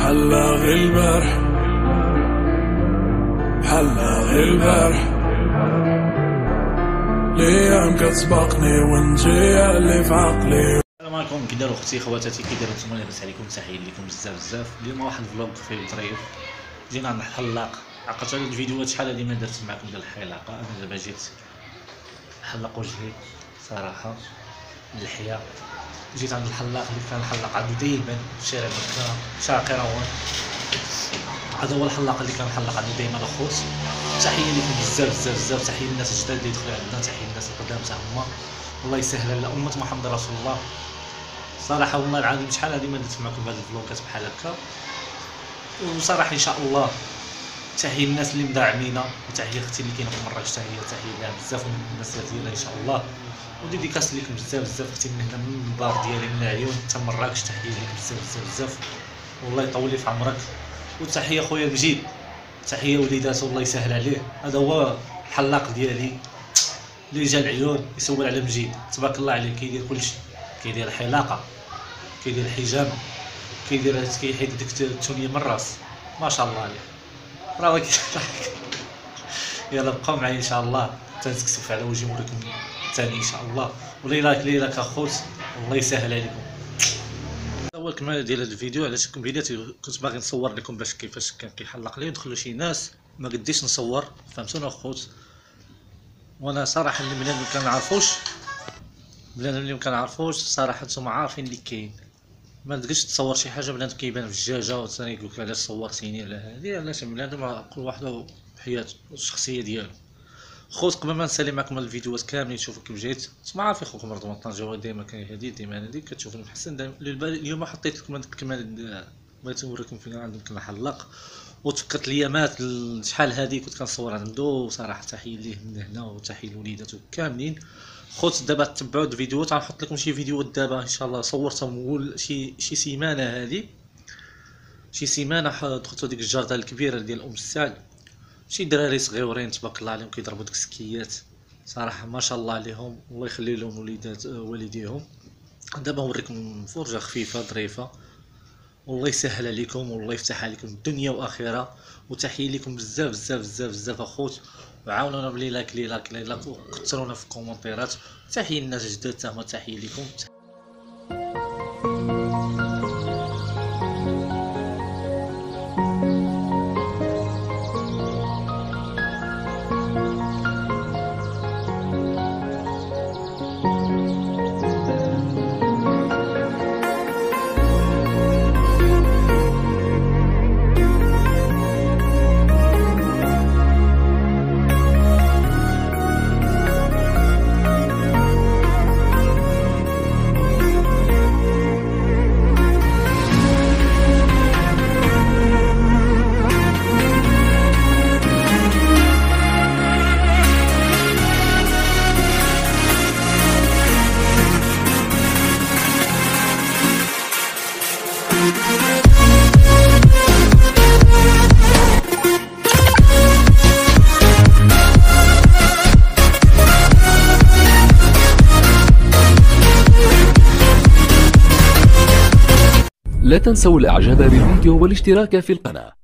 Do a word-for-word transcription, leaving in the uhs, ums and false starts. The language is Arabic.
بحلا غير البارح بحلا غير البارح الايام كتسبقني وانتي اللي في عقلي. السلام عليكم، كي دايروا اختي خواتاتي، كي دايروا نتوما؟ لاباس عليكم؟ تحيه لكم بزاف بزاف. اليوم واحد الفلوق خفيف ظريف، جينا عند الحلاق. عقلت على الفيديوهات شحال هادي ما درت معكم ديال الحلاقه. انا دابا جيت حلق وجهي صراحه اللحيه. جيت عند الحلاق اللي كان الحلاق عنده دايما في شارع مكه شارع قيروان. هذا هو الحلاق اللي كان الحلاق عنده دايما اخوت. تحيه لكم بزاف بزاف بزاف. تحيه للناس الجداد اللي يدخلوا عندنا، تحيه للناس القدام تا هما. والله يسهل على امه محمد رسول الله. صراحه والله العظيم شحال هادي ما درت معكم بهاد الفلوقات بحال هكا. وصراحه ان شاء الله تحيه للناس اللي مدعمينا، وتحيه اختي اللي كاينه في مراكش، تحيه تحيه لها بزاف من الناس ديالها ان شاء الله. وديديكاس ليكم بزاف بزاف اختي من هنا من البار ديالي من العيون حتى مراكش. تحيه ليك بزاف بزاف بزاف، والله يطول لي في عمرك. وتحيه خويا مجيد، تحيه وليداتو الله يسهل عليه. هذا هو الحلاق ديالي اللي جا العيون يسول على مجيد، تبارك الله عليه. كيدير كلشي، كيدير الحلاقه، كيدير الحجامه، كيدير كيحيد ديك التونيه من الراس، ما شاء الله عليه. راه يلا بقاو معايا ان شاء الله تنكسف على وجهي ونوريكم ثاني ان شاء الله. واللي لايك لي لايك اخوت، الله يسهل عليكم. اول كلمه ديال هذا الفيديو، علاش كنت بديت كنت باغي نصور لكم باش كيفاش كان كيحلق لي. يدخلوا شي ناس ما قديش نصور، فهمتونا اخوت. وانا صراحه اللي بنادم ما كنعرفوش، بنادم اللي ما كنعرفوش صراحه نتوما عارفين اللي كاين. ما تقدرش تصور شي حاجه بنادم كيبان في الدجاجه وثاني يقول لك علاش صورتيني على هذه. علاش بنادم كل واحد حياته الشخصيه ديالو. خوت قبل ما نسالي معكم الفيديوهات كاملين تشوفوا كيف جيت، نتوما عارفين خوكم رضوان طنجاوي ديما كاين هادي ديما هادي كتشوفوني محسن. اليوم حطيت لكم هاد الكلمه، بغيت نوريكم فين عندكم كنحلق. وتفكرت الايامات شحال هادي كنت كنصور عنده صراحه. تحيه ليه من هنا وتحيه لوليداتو كاملين. خوت دابا تبعوا الفيديوهات، غنحط لكم شي فيديوهات دابا ان شاء الله صورتهم شي شي سيمانه هادي، شي سيمانه دخلت ديك الجردة الكبيره ديال ام السعد. شي دراري صغيورين تبارك الله عليهم كيضربوا ديك السكيات، صراحه ما شاء الله عليهم، الله يخلي لهم وليدات والديهم. دابا نوريكم فرجه خفيفه ظريفه، والله يسهل عليكم والله يفتح عليكم الدنيا واخره. وتحيه لكم بزاف بزاف بزاف بزاف اخوت. وعاونونا بلي لايك لي لايك لي لايك وكثرونا في الكومونتيرات. تحيه للناس الجداد تا هما، تحيه لكم. لا تنسوا الاعجاب بالفيديو والاشتراك في القناة.